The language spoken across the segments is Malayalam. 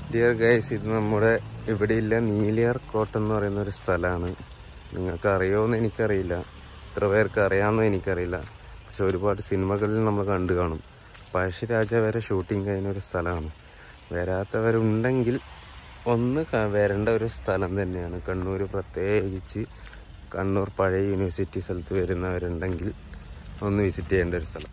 ഡിയർ ഗൈസ്, ഇത് നമ്മുടെ ഇവിടെയില്ല നീലിയാർ കോട്ട എന്ന് പറയുന്ന ഒരു സ്ഥലമാണ്. നിങ്ങൾക്ക് അറിയുമോയെന്ന് എനിക്കറിയില്ല, എത്ര പേർക്ക് അറിയാമെന്നോ എനിക്കറിയില്ല. പക്ഷെ ഒരുപാട് സിനിമകളിൽ നമ്മൾ കണ്ടു കാണും. പഴശ്ശിരാജ വരെ ഷൂട്ടിങ് കഴിഞ്ഞ ഒരു സ്ഥലമാണ്. വരാത്തവരുണ്ടെങ്കിൽ ഒന്ന് വരേണ്ട ഒരു സ്ഥലം തന്നെയാണ് കണ്ണൂർ. പ്രത്യേകിച്ച് കണ്ണൂർ പഴയ യൂണിവേഴ്സിറ്റി സ്ഥലത്ത് വരുന്നവരുണ്ടെങ്കിൽ ഒന്ന് വിസിറ്റ് ചെയ്യേണ്ട ഒരു സ്ഥലം.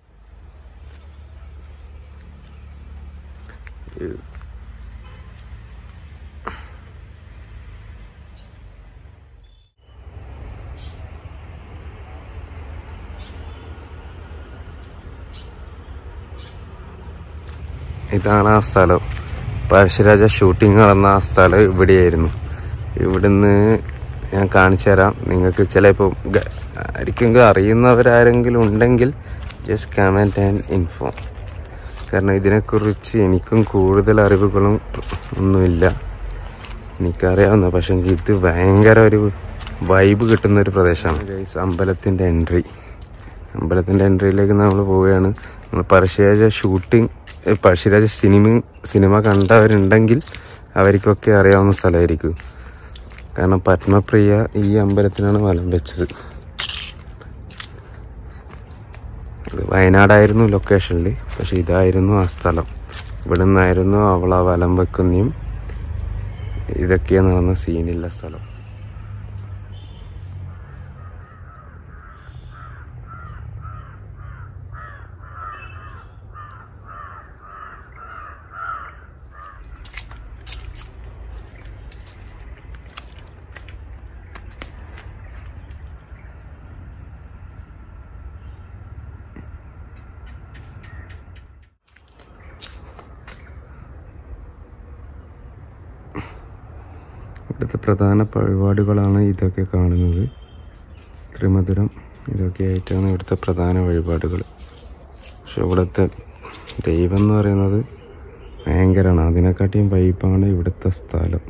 ഇതാണ് ആ സ്ഥലം. പഴശ്ശിരാജ ഷൂട്ടിങ് നടന്ന ആ സ്ഥലം ഇവിടെയായിരുന്നു. ഇവിടുന്ന് ഞാൻ കാണിച്ചു തരാം. നിങ്ങൾക്ക് ചിലപ്പോൾ ആർക്കെങ്കിലും അറിയുന്നവരാരെങ്കിലും ഉണ്ടെങ്കിൽ ജസ്റ്റ് കമൻറ്റ് ആൻഡ് ഇൻഫോം. കാരണം ഇതിനെക്കുറിച്ച് എനിക്കും കൂടുതൽ അറിവുകളും ഒന്നുമില്ല. എനിക്കറിയാവുന്ന, പക്ഷേ ഇത് ഭയങ്കര ഒരു വൈബ് കിട്ടുന്നൊരു പ്രദേശമാണ് ഗൈസ്. അമ്പലത്തിൻ്റെ എൻട്രിയിലേക്ക് നമ്മൾ പോവുകയാണ്. നമ്മൾ പഴശ്ശിരാജ സിനിമ കണ്ടവരുണ്ടെങ്കിൽ അവർക്കൊക്കെ അറിയാവുന്ന സ്ഥലമായിരിക്കും. കാരണം പത്മപ്രിയ ഈ അമ്പലത്തിനാണ് വലം വെച്ചത്. വയനാടായിരുന്നു ലൊക്കേഷനിൽ, പക്ഷെ ഇതായിരുന്നു ആ സ്ഥലം. ഇവിടെ നിന്നായിരുന്നു അവൾ ആ വലം വെക്കുന്നതും ഇതൊക്കെയാണ് നടന്ന സീനില്ല സ്ഥലം. ഇവിടുത്തെ പ്രധാന വഴിപാടുകളാണ് ഇതൊക്കെ കാണുന്നത്. ത്രിമധുരം ഇതൊക്കെ ആയിട്ടാണ് ഇവിടുത്തെ പ്രധാന വഴിപാടുകൾ. പക്ഷെ ഇവിടുത്തെ ദൈവം എന്ന് പറയുന്നത് ഭയങ്കരമാണ്. അതിനെക്കാട്ടിയും വൈബാണ് ഇവിടുത്തെ സ്ഥലം.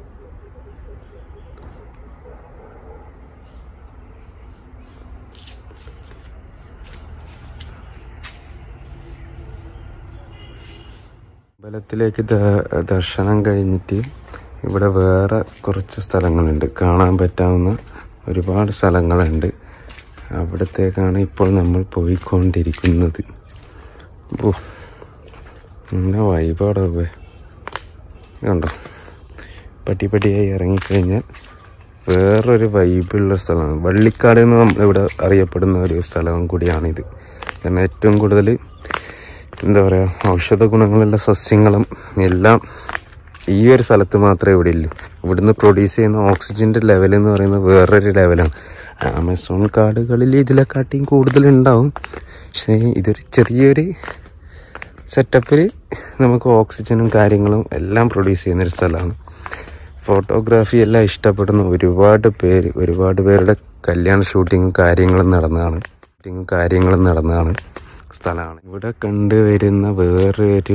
അമ്പലത്തിലേക്ക് ദർശനം കഴിഞ്ഞിട്ട് ഇവിടെ വേറെ കുറച്ച് സ്ഥലങ്ങളുണ്ട്, കാണാൻ പറ്റാവുന്ന ഒരുപാട് സ്ഥലങ്ങളുണ്ട്. അവിടത്തേക്കാണ് ഇപ്പോൾ നമ്മൾ പോയിക്കൊണ്ടിരിക്കുന്നത്. അങ്ങനെ വൈബോടെ കണ്ടോ, പട്ടിയായി ഇറങ്ങിക്കഴിഞ്ഞാൽ വേറൊരു വൈബുള്ള സ്ഥലമാണ്. വള്ളിക്കാട് എന്ന് നമ്മളിവിടെ അറിയപ്പെടുന്ന ഒരു സ്ഥലവും കൂടിയാണിത്. കാരണം ഏറ്റവും കൂടുതൽ എന്താ പറയുക, ഔഷധ ഗുണങ്ങളുള്ള സസ്യങ്ങളും എല്ലാം ഈ ഒരു സ്ഥലത്ത് മാത്രമേ ഇവിടെ ഉള്ളൂ. ഇവിടുന്ന് പ്രൊഡ്യൂസ് ചെയ്യുന്ന ഓക്സിജൻ്റെ ലെവൽ എന്ന് പറയുന്നത് വേറൊരു ലെവലാണ്. ആമസോൺ കാടുകളിൽ ഇതിലെക്കാട്ടിയും കൂടുതലുണ്ടാവും. പക്ഷേ ഇതൊരു ചെറിയൊരു സെറ്റപ്പിൽ നമുക്ക് ഓക്സിജനും കാര്യങ്ങളും എല്ലാം പ്രൊഡ്യൂസ് ചെയ്യുന്നൊരു സ്ഥലമാണ്. ഫോട്ടോഗ്രാഫി എല്ലാം ഇഷ്ടപ്പെടുന്ന ഒരുപാട് പേരുടെ കല്യാണ ഷൂട്ടിങ്ങും കാര്യങ്ങളും നടന്നതാണ് സ്ഥലമാണ്. ഇവിടെ കണ്ടുവരുന്ന വേറൊരു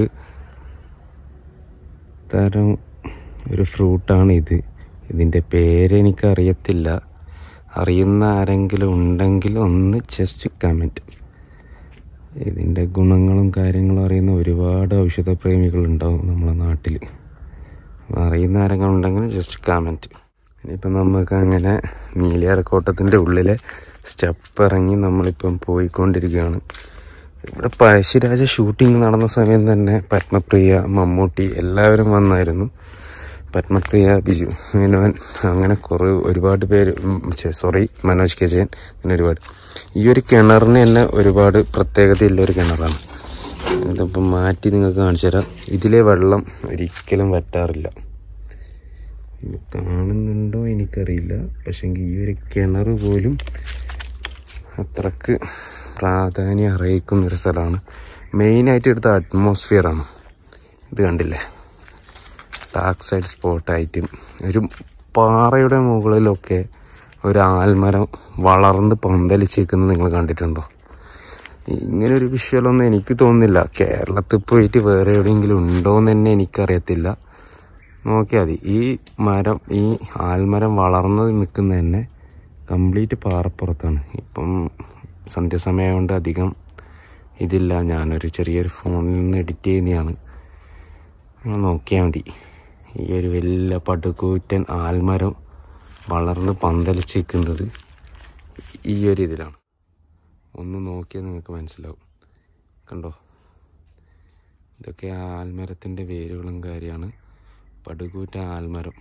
തരം ഒരു ഫ്രൂട്ടാണ് ഇത്. ഇതിൻ്റെ പേരെനിക്കറിയത്തില്ല. അറിയുന്ന ആരെങ്കിലും ഉണ്ടെങ്കിൽ ഒന്ന് ജസ്റ്റ് കമൻറ്റ്. ഇതിൻ്റെ ഗുണങ്ങളും കാര്യങ്ങളും അറിയുന്ന ഒരുപാട് ഔഷധ പ്രേമികളുണ്ടാവും നമ്മളെ നാട്ടിൽ. അറിയുന്ന ആരെങ്കിലും ഉണ്ടെങ്കിൽ ജസ്റ്റ് കമൻറ്റ്. ഇനിയിപ്പം നമുക്ക് അങ്ങനെ നീലിയാർ കോട്ടത്തിൻ്റെ ഉള്ളിലെ സ്റ്റെപ്പ് ഇറങ്ങി നമ്മളിപ്പം പോയിക്കൊണ്ടിരിക്കുകയാണ്. ഇവിടെ പഴശ്ശിരാജ ഷൂട്ടിങ് നടന്ന സമയം തന്നെ പത്മപ്രിയ, മമ്മൂട്ടി എല്ലാവരും വന്നായിരുന്നു. പത്മപ്രിയ, ബിജു മേനോൻ, അങ്ങനെ ഒരുപാട് പേര്, മനോജ് കെ ജയൻ, അങ്ങനെ ഒരുപാട്. ഈ ഒരു കിണറിന് തന്നെ ഒരുപാട് പ്രത്യേകതയുള്ളൊരു കിണറാണ്. ഇതിപ്പം മാറ്റി നിങ്ങൾക്ക് കാണിച്ചു തരാം. ഇതിലെ വെള്ളം ഒരിക്കലും വറ്റാറില്ല. ഇത് കാണുന്നുണ്ടോ എനിക്കറിയില്ല, പക്ഷെങ്കിൽ ഈ ഒരു കിണർ പോലും അത്രക്ക് പ്രാധാന്യം അറിയിക്കുന്നൊരു സ്ഥലമാണ്. മെയിനായിട്ട് എടുത്ത അറ്റ്മോസ്ഫിയറാണ്. ഇത് കണ്ടില്ലേ, ഡാർക്ക് സൈഡ് സ്പോട്ടായിട്ടും ഒരു പാറയുടെ മുകളിലൊക്കെ ഒരു ആൽമരം വളർന്ന് പന്തലിച്ചേക്കുന്നത് നിങ്ങൾ കണ്ടിട്ടുണ്ടോ? ഇങ്ങനൊരു വിഷ്വലൊന്നും എനിക്ക് തോന്നുന്നില്ല കേരളത്തിൽ പോയിട്ട് വേറെ എവിടെയെങ്കിലും ഉണ്ടോയെന്ന് തന്നെ എനിക്കറിയത്തില്ല. നോക്കിയാൽ മതി, ഈ ആൽമരം വളർന്ന് നിൽക്കുന്ന തന്നെ കംപ്ലീറ്റ് പാറപ്പുറത്താണ്. ഇപ്പം സന്ധ്യാസമയം കൊണ്ട് അധികം ഇതില്ല. ഞാനൊരു ചെറിയൊരു ഫോണിൽ നിന്ന് എഡിറ്റ് ചെയ്യുന്നതാണ്. നിങ്ങൾ നോക്കിയാൽ മതി. ഈ ഒരു വലിയ പടുകൂറ്റൻ ആൽമരം വളർന്ന് പന്തലിച്ചിരിക്കുന്നത് ഈ ഒരു ഇതിലാണ്. ഒന്ന് നോക്കിയാൽ നിങ്ങൾക്ക് മനസ്സിലാവും. കണ്ടോ, ഇതൊക്കെ ആൽമരത്തിൻ്റെ വേരുകളും കാര്യമാണ്. പടുകൂറ്റ ആൽമരം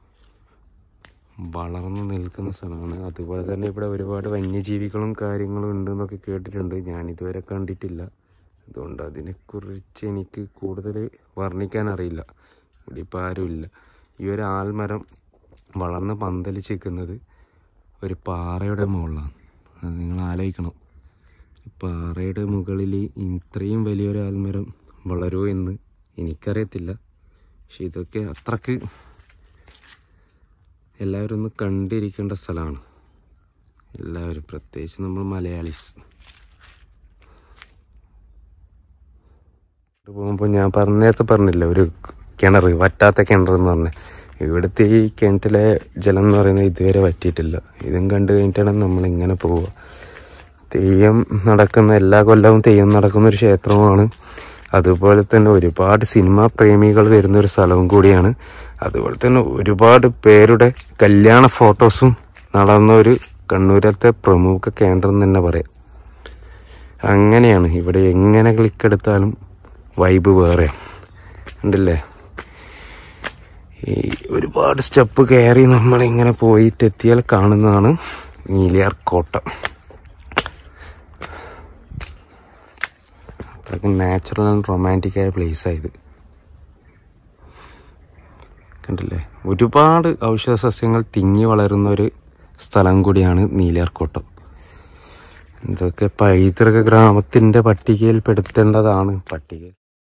വളർന്നു നിൽക്കുന്ന സ്ഥലമാണ്. അതുപോലെ തന്നെ ഇവിടെ ഒരുപാട് വന്യജീവികളും കാര്യങ്ങളും ഉണ്ടെന്നൊക്കെ കേട്ടിട്ടുണ്ട്. ഞാനിതുവരെ കണ്ടിട്ടില്ല. അതുകൊണ്ട് അതിനെക്കുറിച്ച് എനിക്ക് കൂടുതൽ വർണ്ണിക്കാൻ അറിയില്ല. ഇവിടെ ഇപ്പോൾ ആരുമില്ല. ഈ ഒരു ആൽമരം വളർന്ന് പന്തലിച്ചിരിക്കുന്നത് ഒരു പാറയുടെ മുകളിലാണ്. അത് നിങ്ങൾ ആലോചിക്കണം. പാറയുടെ മുകളിൽ ഇത്രയും വലിയൊരു ആൽമരം വളരുമോ എന്ന് എനിക്കറിയത്തില്ല. പക്ഷെ ഇതൊക്കെ അത്രക്ക് എല്ലാവരും ഒന്ന് കണ്ടിരിക്കേണ്ട സ്ഥലമാണ്. എല്ലാവരും, പ്രത്യേകിച്ച് നമ്മൾ മലയാളീസ്. പോകുമ്പോൾ ഞാൻ നേരത്തെ പറഞ്ഞില്ല, ഒരു കിണർ, വറ്റാത്ത കിണർ എന്ന് പറഞ്ഞാൽ, ഇവിടുത്തെ ഈ കിണറ്റിലെ ജലം എന്ന് പറയുന്നത് ഇതുവരെ വറ്റിയിട്ടില്ല. ഇതും കണ്ടു കഴിഞ്ഞിട്ടാണ് നമ്മളിങ്ങനെ പോവുക. തെയ്യം നടക്കുന്ന, എല്ലാ കൊല്ലവും തെയ്യം നടക്കുന്ന ഒരു ക്ഷേത്രമാണ്. അതുപോലെ തന്നെ ഒരുപാട് സിനിമാ പ്രേമികൾ വരുന്നൊരു സ്ഥലവും കൂടിയാണ്. അതുപോലെ തന്നെ ഒരുപാട് പേരുടെ കല്യാണ ഫോട്ടോസും നടന്ന ഒരു കണ്ണൂരത്തെ പ്രമുഖ കേന്ദ്രം തന്നെ പറയാം. അങ്ങനെയാണ് ഇവിടെ. എങ്ങനെ ക്ലിക്കെടുത്താലും വൈബ് വേറെ ഉണ്ടല്ലേ. ഈ ഒരുപാട് സ്റ്റെപ്പ് കയറി നമ്മളിങ്ങനെ പോയിട്ട് എത്തിയാൽ കാണുന്നതാണ് നീലിയാർ കോട്ട. അതൊക്കെ നാച്ചുറൽ ആൻഡ് റൊമാൻറ്റിക്കായ പ്ലേസായത് കണ്ടില്ലേ. ഒരുപാട് ഔഷധ സസ്യങ്ങൾ തിങ്ങി വളരുന്ന ഒരു സ്ഥലം കൂടിയാണ് നീലിയാർ കോട്ട. ഇതൊക്കെ പൈതൃക ഗ്രാമത്തിൻ്റെ പട്ടികയിൽ പെടുത്തേണ്ടതാണ്.